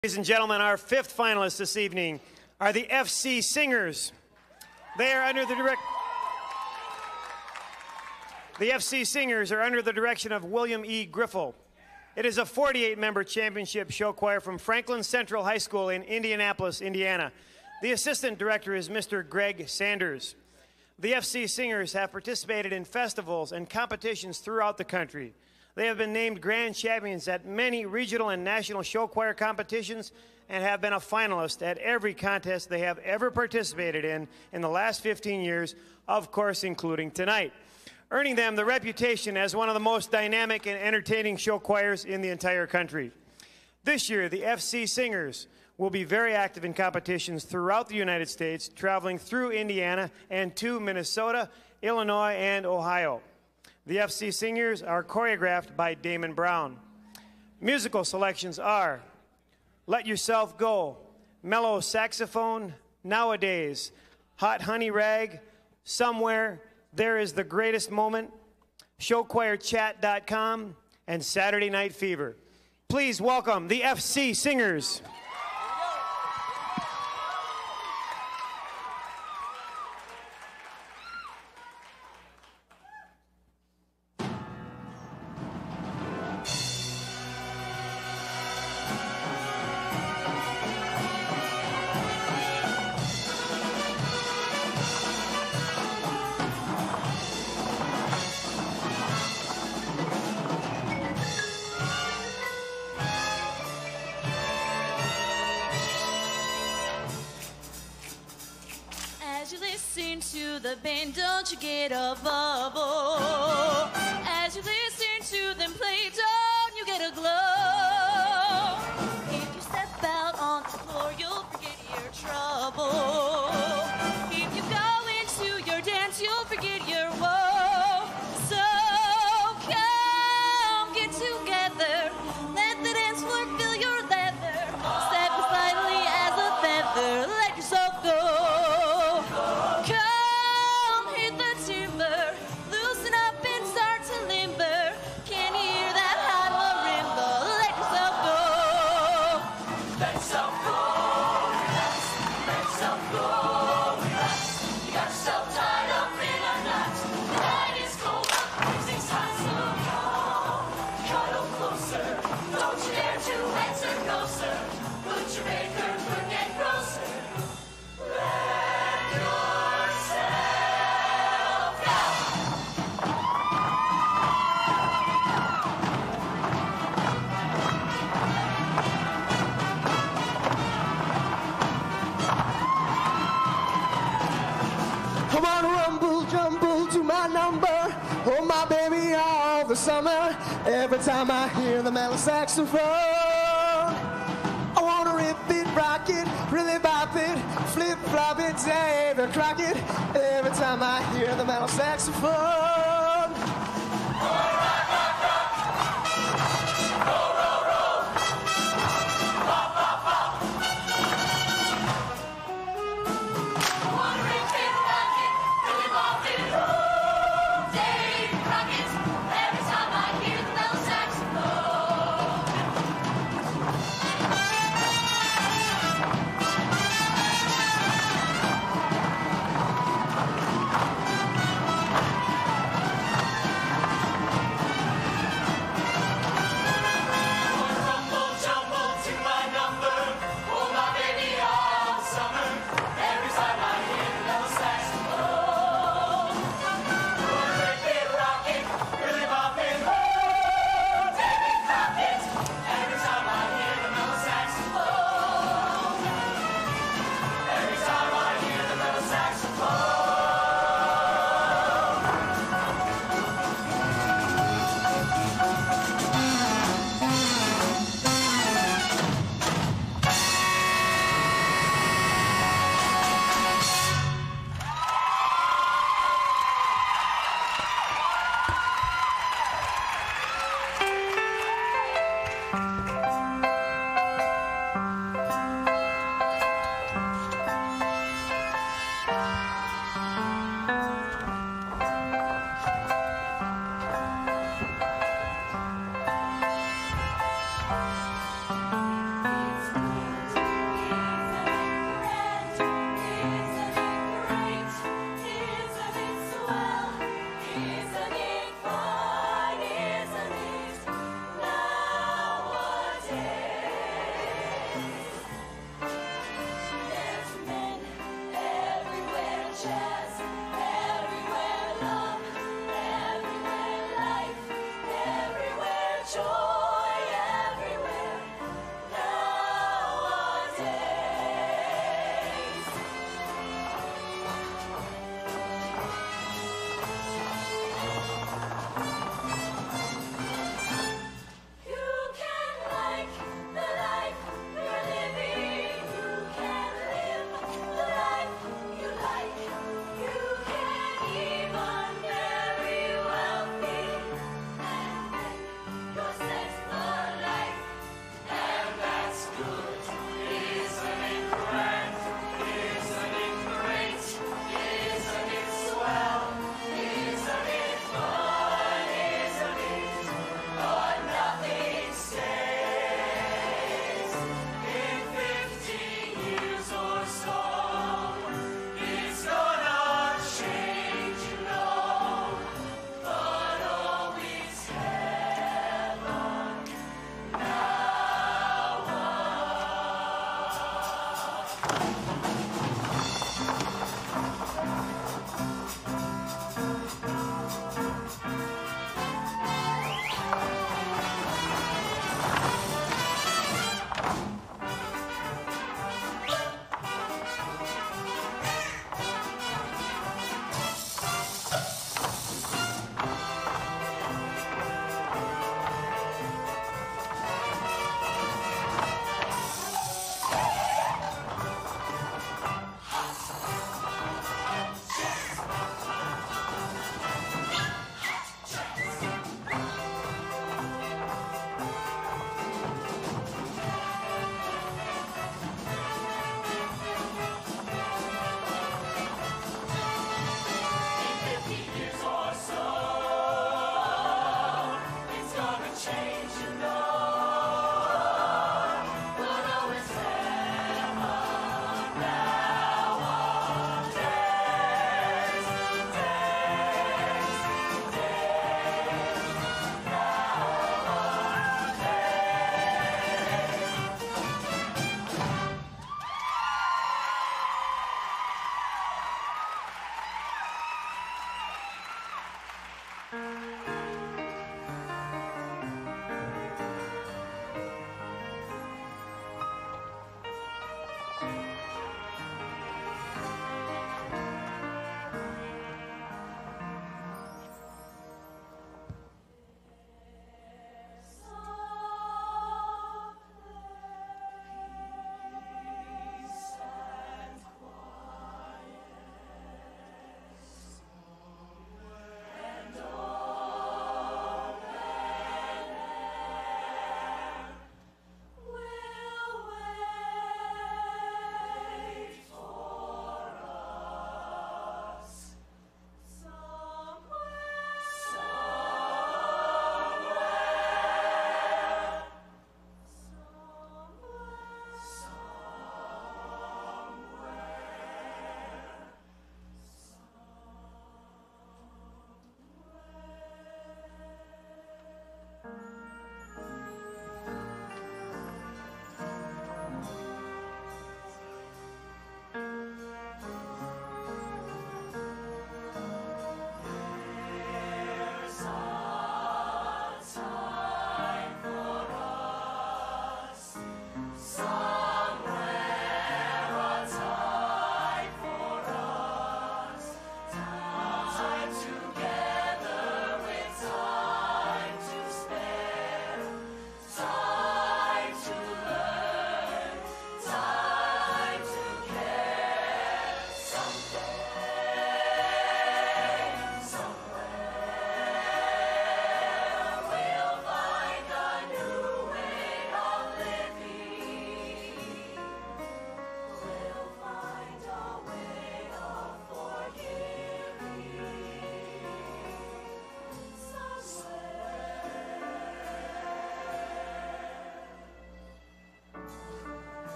Ladies and gentlemen, our fifth finalists this evening are the FC Singers. They are under the FC Singers are under the direction of William E. Griffel. It is a 48-member championship show choir from Franklin Central High School in Indianapolis, Indiana. The assistant director is Mr. Greg Sanders. The FC Singers have participated in festivals and competitions throughout the country. They have been named grand champions at many regional and national show choir competitions and have been a finalist at every contest they have ever participated in the last 15 years, of course, including tonight, earning them the reputation as one of the most dynamic and entertaining show choirs in the entire country. This year, the FC Singers will be very active in competitions throughout the United States, traveling through Indiana and to Minnesota, Illinois, and Ohio. The FC Singers are choreographed by Damon Brown. Musical selections are Let Yourself Go, Mellow Saxophone, Nowadays, Hot Honey Rag, Somewhere, There Is the Greatest Moment, ShowChoirChat.com, and Saturday Night Fever. Please welcome the FC Singers. As you listen to the band, don't you get a bubble. As you listen to them play, don't you get a glow. If you step out on the floor, you'll forget your trouble. If you go into your dance, you'll forget your woe. So come get together, let the dance floor fill your leather. Step as lightly as a feather, let yourself go. Come on, rumble, jumble to my number. Oh, my baby, all the summer. Every time I hear the mellow saxophone, I wanna rip it, rock it, really bop it, flip, flop it, David Crockett. Every time I hear the mellow saxophone.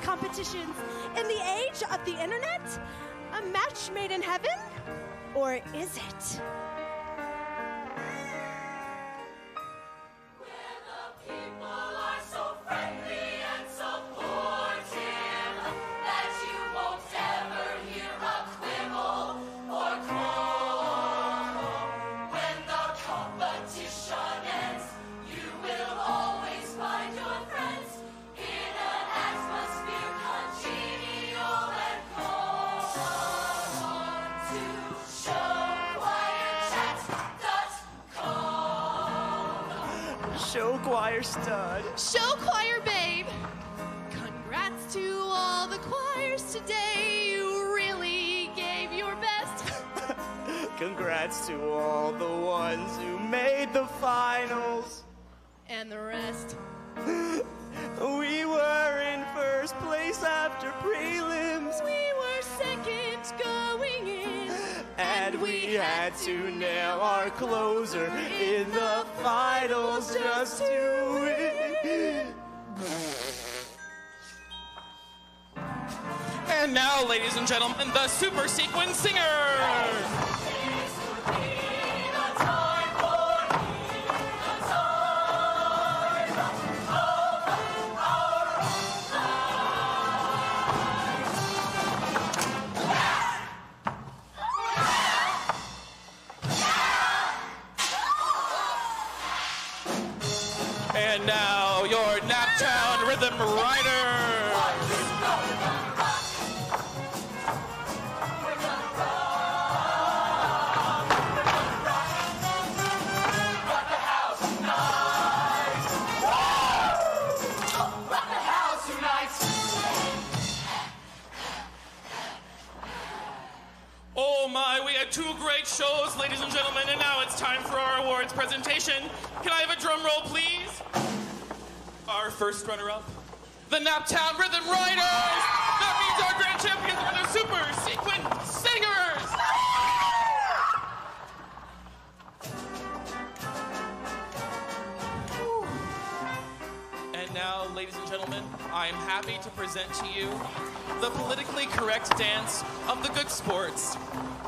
competitions. In the age of the internet, a match made in heaven? Or is it? Where the people are so friendly and supportive that you won't ever hear a quibble or quarrel. When the competition ends, you will always find your friends in an atmosphere congenial and calm. To showchoirchat.com. Show choir stud. Show choir babe. Congrats to all the choirs today. You really gave your best. Congrats to all the ones who made the finals. And the rest. We were in first place after prelims. We were second going in. And we had to nail our closer in the finals just to win. And now, ladies and gentlemen, the Super Sequence Singers! And now, your Naptown Rhythm Rider! Oh my, we had 2 great shows, ladies and gentlemen, and now it's time for our awards presentation. Can I have a drum roll, please? Our first runner-up, the Naptown Rhythm Riders! That means our grand champions are the Super Sequence Singers! And now, ladies and gentlemen, I am happy to present to you the politically correct dance of the good sports.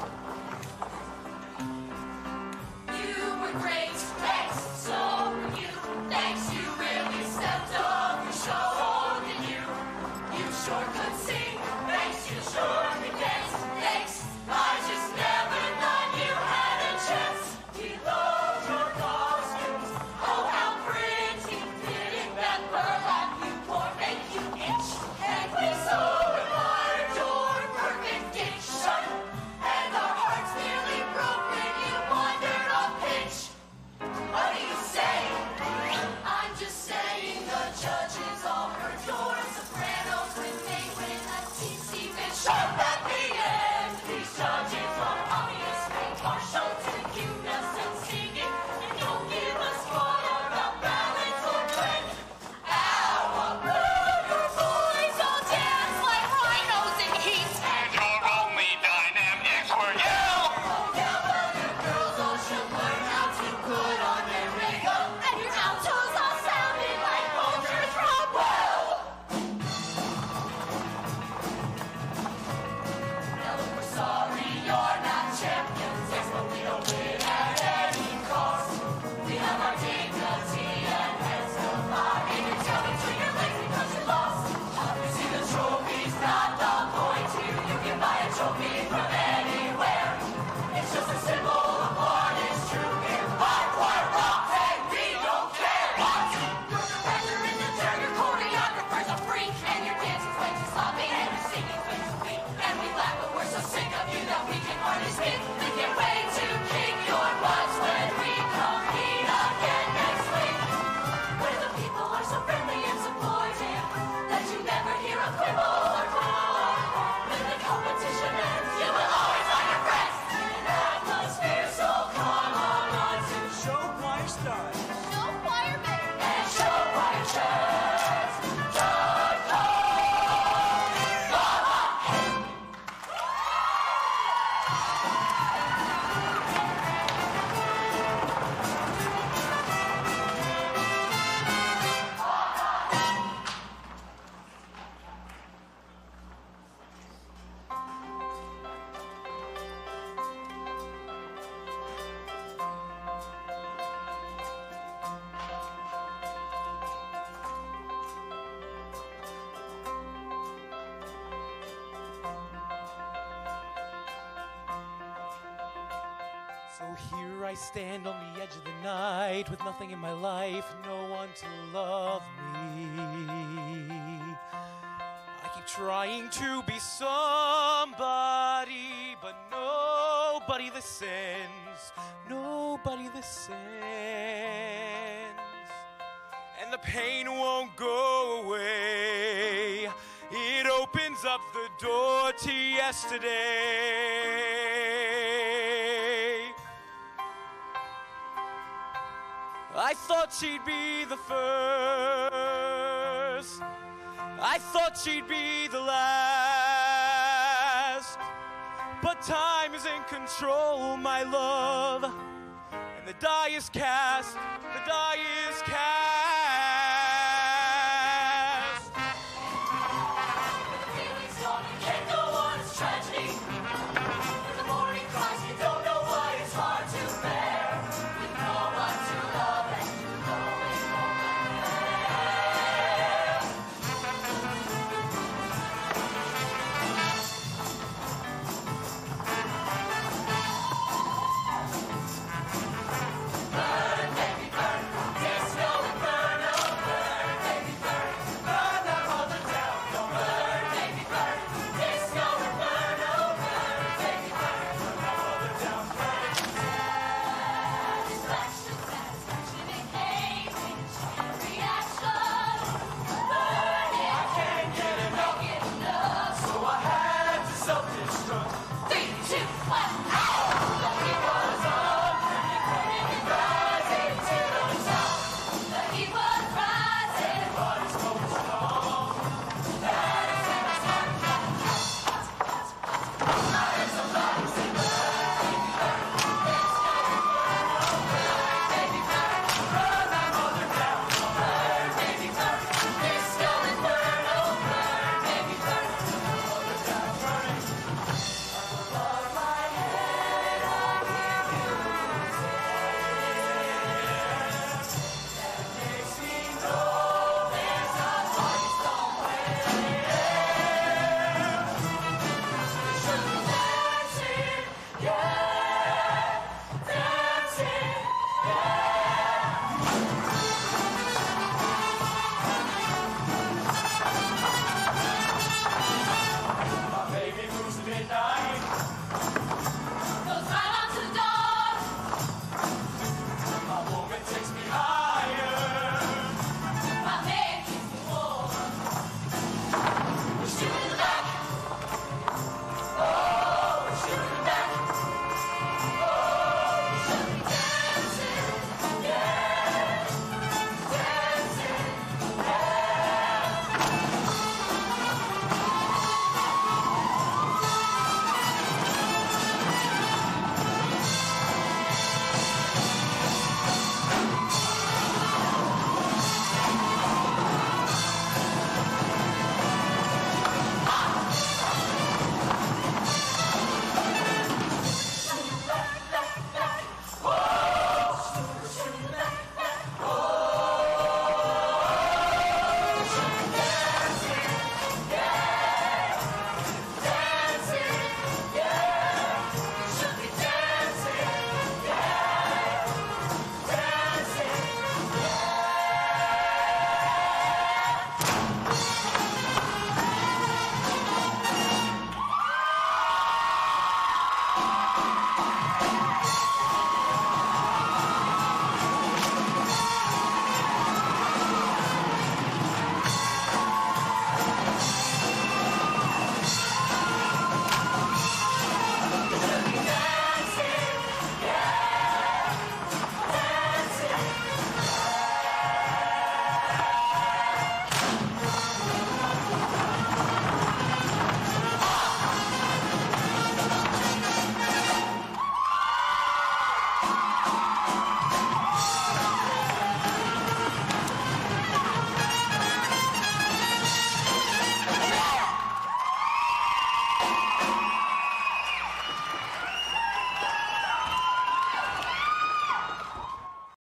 You were great, thanks, so were you. Thanks, you really stepped up and showed in you. You sure could sing, thanks, you sure could dance. Thanks, I just never thought you had a chance. We loved your costumes, oh how pretty. Fitting that burlap you wore make you itch. And we so admired your perfect diction. And our hearts nearly broke when you wandered off pitch. What do you say? I'm just saying the judges all heard your sopranos when they win a teensy bit sharp at the end. These judges are obviously partial to cuteness and singing and don't give a squat about balance or blend. Our brother boys all dance like rhinos in heat. And your only dynamics were you! Yeah, but the girls all should learn how to put on their makeup. And your altos all sounded like vultures from well. Now look, we're sorry you're not champions, yes, but we don't win at any cost. We have our dignity and heads to fly. And you're down between your legs because you lost. You see, the trophy's not the point here. You can buy a trophy from anywhere. It's just a symbol of what is true here. Hardcore rock, hey, we don't care. What? You're the director in the chair, your choreographer's a freak, and your dancing's way too sloppy, and your singing's way too weak. And we laugh, but we're so sick of you that we can hardly speak. We can't wait to kick your butts when we compete again next week. Where the people are so friendly and supportive that you never hear a quibble or quarrel. I stand on the edge of the night with nothing in my life, no one to love me. I keep trying to be somebody, but nobody listens. Nobody listens. And the pain won't go away. It opens up the door to yesterday. I thought she'd be the first. I thought she'd be the last. But time is in control, my love. And the die is cast, the